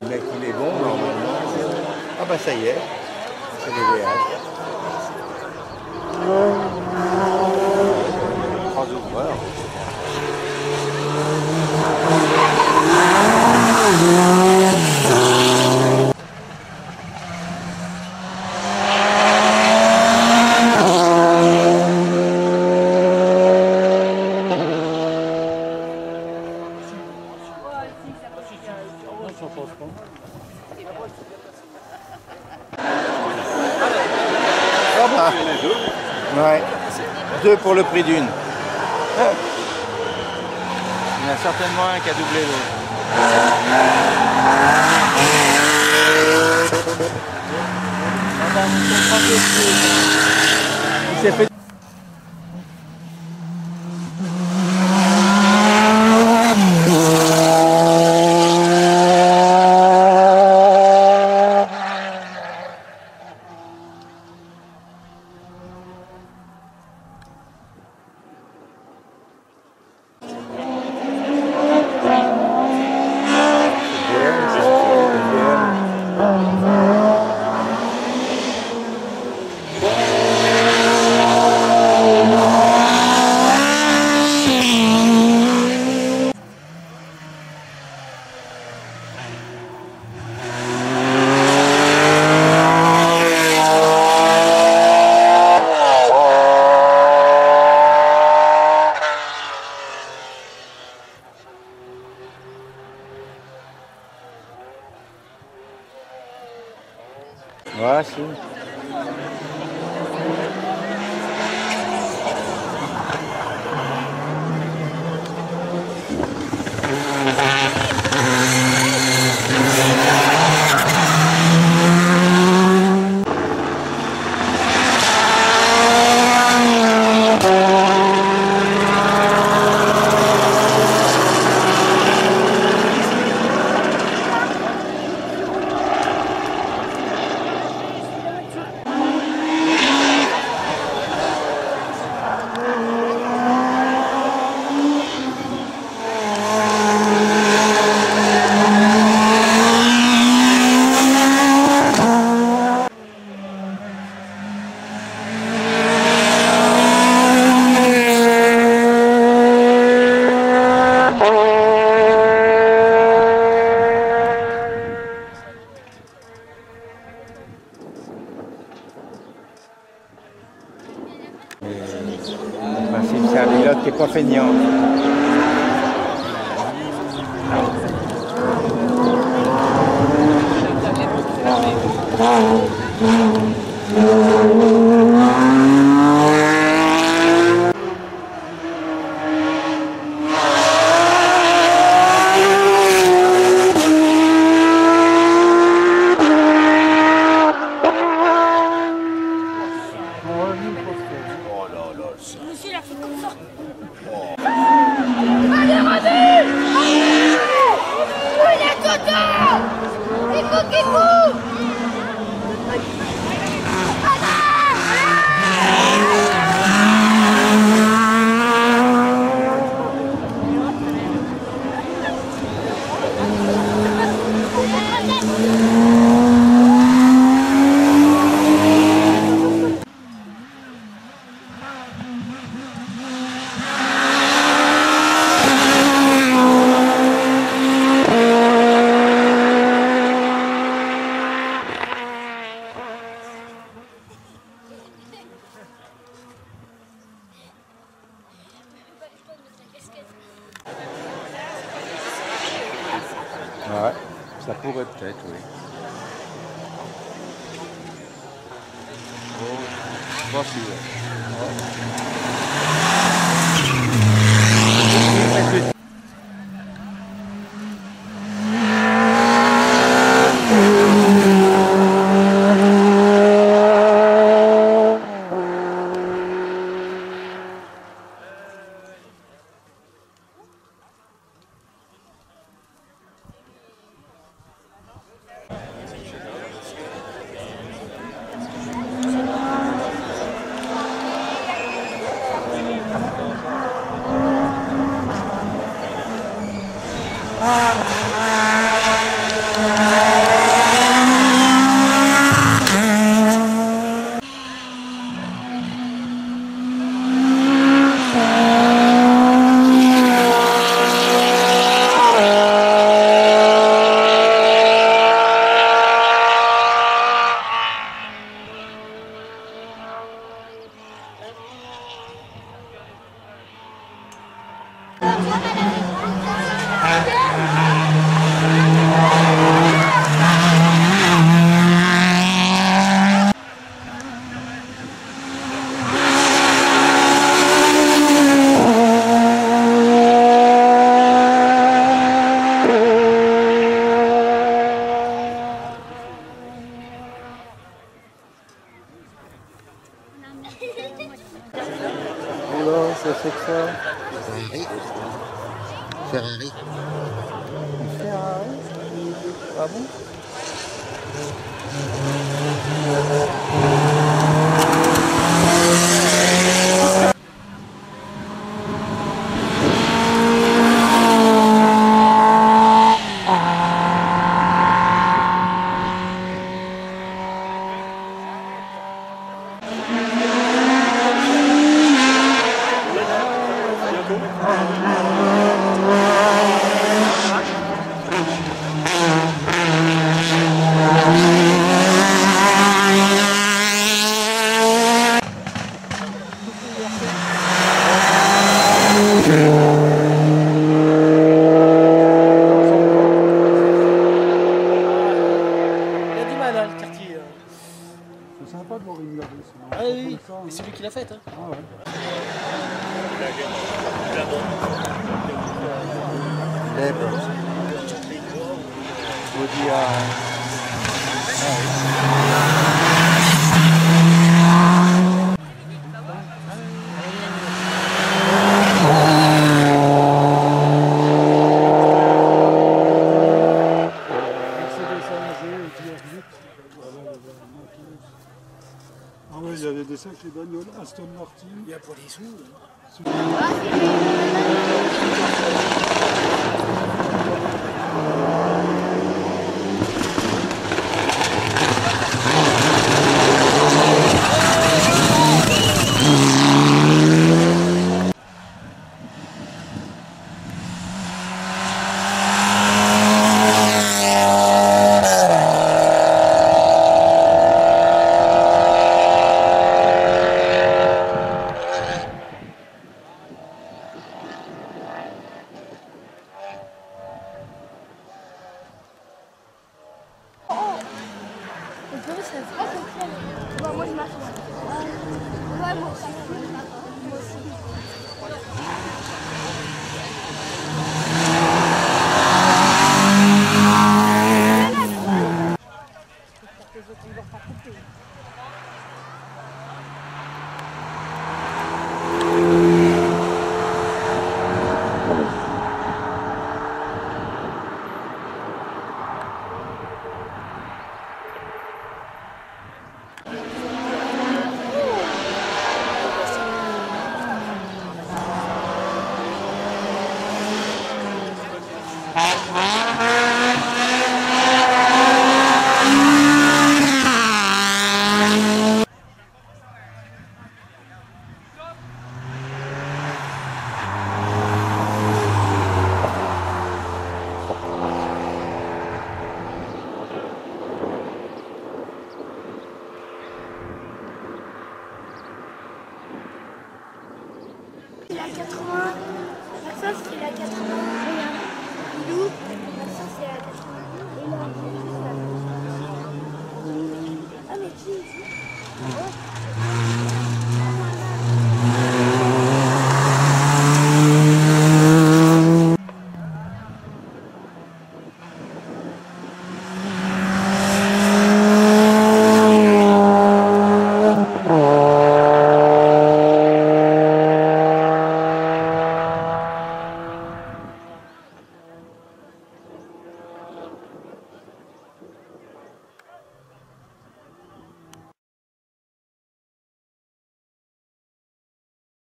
mec il est bon normalement. Ah bah ça y est, c'est les VH. 3 ouvreurs. Ouais, 2 pour le prix d'une. Il y en a certainement un qui a doublé l'autre. Il s'est fait... Ouais, si. En principe, c'est un pilote qui n'est pas feignant. Monsieur, il a fait comme ça. Allez, Radu! Où est Toto? Kikou, Kikou! Ouais, ça pourrait peut-être, oui. Oh, pas sûr. Ah Ferrari. Ferrari. Ah bon? C'est sympa de voir une gare. Ah oui, mais c'est lui qui l'a faite. Hein. Ah ouais. Lèvres. Body à... Ah ouais, il y avait des sacrées bagnoles, Aston Martin. Il y a pour les sous. Moi je m'attends. Ouais, moi aussi.